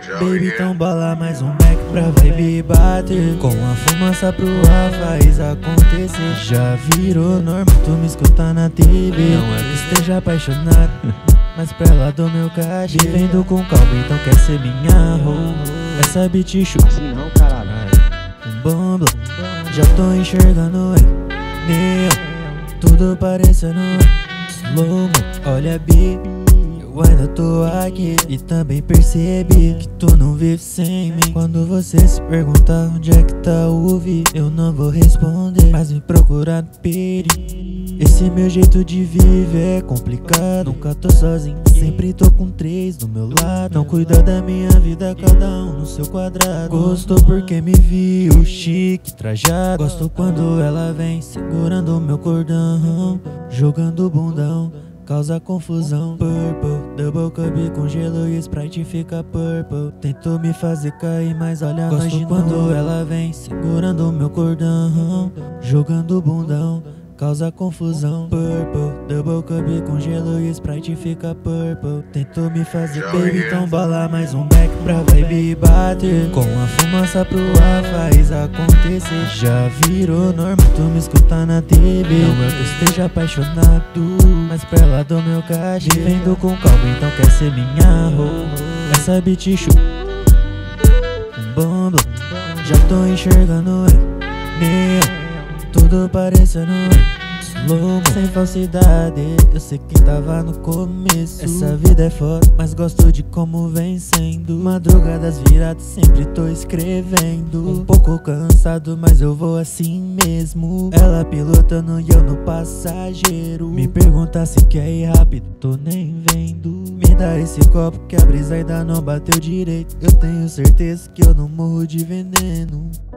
Baby, então bola mais um Mac pra vibe bater. Com a fumaça pro ar faz acontecer. Já virou norma tu me escutar na TV. Não é que esteja apaixonado, mas pra ela do meu cachê. Vivendo com calma, então quer ser minha roupa. Essa beat chupa Assim não, caralho. um bom bloco. Já tô enxergando em neon, tudo parecendo slow-mo. Olha, bi, eu ainda tô aqui e também percebi que tu não vive sem mim. Quando você se perguntar onde é que tá o Vi, eu não vou responder, mas me procurar no Peri. Esse meu jeito de viver é complicado, nunca tô sozinho, sempre tô com três do meu lado. Não cuida da minha vida, cada um no seu quadrado. Gostou porque me viu chique, trajado. Gosto quando ela vem segurando meu cordão, jogando bundão, causa confusão. Purple, double cup com gelo e Sprite fica purple. Tentou me fazer cair, mas olha, gosto quando ela vem segurando meu cordão, jogando bundão, causa confusão. Purple, double cup com gelo e Sprite fica purple. Tentou me fazer baby, então bola mais um Mac pra vibe bater. Com a fumaça pro ar faz acontecer. Já virou norma tu me escutar na TV. Não é que eu esteja apaixonado, mas pra ela do meu cachê. Vivendo com calma, então quer ser minha roupa. Essa beat chupa um bom bloco. Já tô enxergando em neon, tudo parecendo slow-mo. Sem falsidade, eu sei que tava no começo. Essa vida é foda, mas gosto de como vem sendo. Madrugadas viradas, sempre tô escrevendo. Um pouco cansado, mas eu vou assim mesmo. Ela pilotando e eu no passageiro. Me pergunta se quer ir rápido, tô nem vendo. Me dá esse copo que a brisa ainda não bateu direito. Eu tenho certeza que eu não morro de veneno.